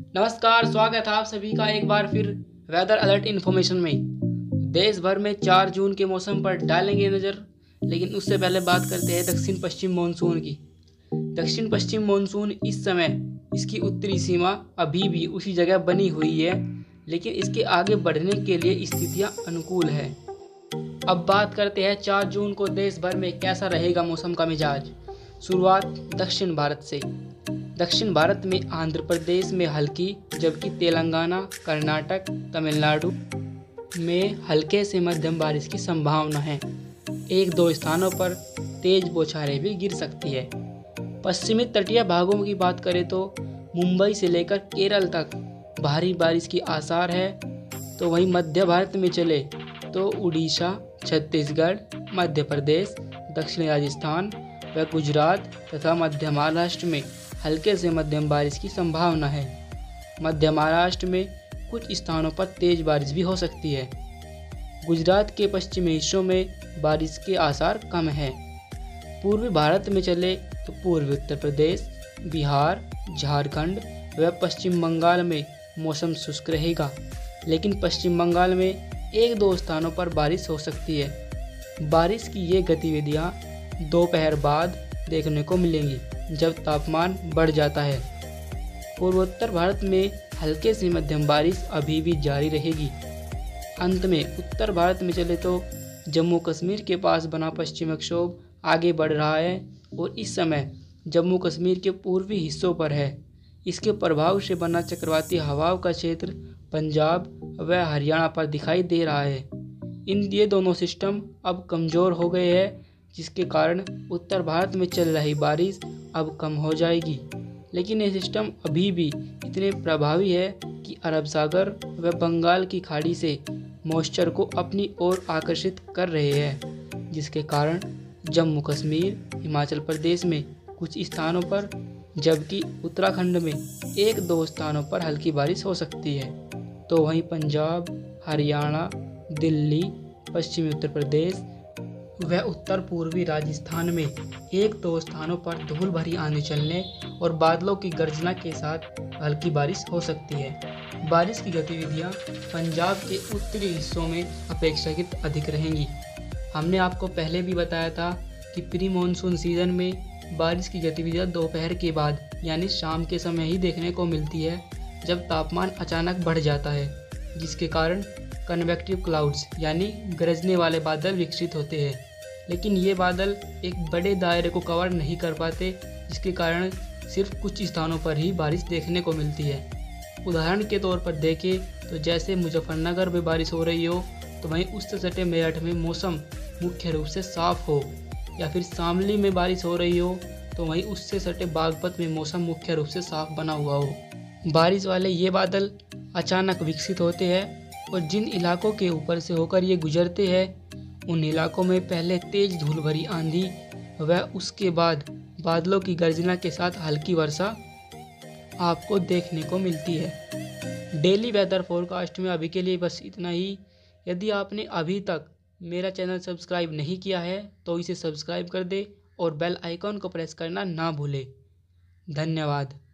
नमस्कार, स्वागत है आप सभी का एक बार फिर वेदर अलर्ट इन्फॉर्मेशन में। देश भर में 4 जून के मौसम पर डालेंगे नज़र, लेकिन उससे पहले बात करते हैं दक्षिण पश्चिम मानसून की। दक्षिण पश्चिम मानसून इस समय इसकी उत्तरी सीमा अभी भी उसी जगह बनी हुई है, लेकिन इसके आगे बढ़ने के लिए स्थितियां अनुकूल है। अब बात करते हैं 4 जून को देश भर में कैसा रहेगा मौसम का मिजाज। शुरुआत दक्षिण भारत से। दक्षिण भारत में आंध्र प्रदेश में हल्की, जबकि तेलंगाना, कर्नाटक, तमिलनाडु में हल्के से मध्यम बारिश की संभावना है। 1-2 स्थानों पर तेज बौछारें भी गिर सकती है। पश्चिमी तटीय भागों की बात करें तो मुंबई से लेकर केरल तक भारी बारिश की आसार है। तो वहीं मध्य भारत में चले तो उड़ीसा, छत्तीसगढ़, मध्य प्रदेश, दक्षिणी राजस्थान व गुजरात तथा मध्य महाराष्ट्र में हल्के से मध्यम बारिश की संभावना है। मध्य महाराष्ट्र में कुछ स्थानों पर तेज बारिश भी हो सकती है। गुजरात के पश्चिमी हिस्सों में बारिश के आसार कम हैं। पूर्वी भारत में चले तो पूर्वी उत्तर प्रदेश, बिहार, झारखंड व पश्चिम बंगाल में मौसम शुष्क रहेगा, लेकिन पश्चिम बंगाल में 1-2 स्थानों पर बारिश हो सकती है। बारिश की ये गतिविधियाँ दोपहर बाद देखने को मिलेंगी, जब तापमान बढ़ जाता है। पूर्वोत्तर भारत में हल्के से मध्यम बारिश अभी भी जारी रहेगी। अंत में उत्तर भारत में चले तो जम्मू कश्मीर के पास बना पश्चिमी विक्षोभ आगे बढ़ रहा है और इस समय जम्मू कश्मीर के पूर्वी हिस्सों पर है। इसके प्रभाव से बना चक्रवाती हवाओं का क्षेत्र पंजाब व हरियाणा पर दिखाई दे रहा है। ये दोनों सिस्टम अब कमज़ोर हो गए हैं, जिसके कारण उत्तर भारत में चल रही बारिश अब कम हो जाएगी। लेकिन ये सिस्टम अभी भी इतने प्रभावी है कि अरब सागर व बंगाल की खाड़ी से मॉइस्चर को अपनी ओर आकर्षित कर रहे हैं, जिसके कारण जम्मू कश्मीर, हिमाचल प्रदेश में कुछ स्थानों पर, जबकि उत्तराखंड में 1-2 स्थानों पर हल्की बारिश हो सकती है। तो वहीं पंजाब, हरियाणा, दिल्ली, पश्चिमी उत्तर प्रदेश व उत्तर पूर्वी राजस्थान में 1-2 स्थानों पर धूल भरी आंधी चलने और बादलों की गर्जना के साथ हल्की बारिश हो सकती है। बारिश की गतिविधियां पंजाब के उत्तरी हिस्सों में अपेक्षाकृत अधिक रहेंगी। हमने आपको पहले भी बताया था कि प्री मानसून सीजन में बारिश की गतिविधियां दोपहर के बाद यानी शाम के समय ही देखने को मिलती है, जब तापमान अचानक बढ़ जाता है, जिसके कारण कन्वेक्टिव क्लाउड्स यानी गरजने वाले बादल विकसित होते हैं। लेकिन ये बादल एक बड़े दायरे को कवर नहीं कर पाते, जिसके कारण सिर्फ कुछ स्थानों पर ही बारिश देखने को मिलती है। उदाहरण के तौर पर देखें तो जैसे मुजफ्फरनगर में बारिश हो रही हो, तो वहीं उससे सटे मेरठ में मौसम मुख्य रूप से साफ हो, या फिर शामली में बारिश हो रही हो तो वहीं उससे सटे बागपत में मौसम मुख्य रूप से साफ बना हुआ हो। बारिश वाले ये बादल अचानक विकसित होते हैं और जिन इलाकों के ऊपर से होकर ये गुजरते हैं, उन इलाकों में पहले तेज धूल भरी आंधी व उसके बाद बादलों की गर्जना के साथ हल्की वर्षा आपको देखने को मिलती है। डेली वेदर फोरकास्ट में अभी के लिए बस इतना ही। यदि आपने अभी तक मेरा चैनल सब्सक्राइब नहीं किया है तो इसे सब्सक्राइब कर दे और बेल आइकॉन को प्रेस करना ना भूले। धन्यवाद।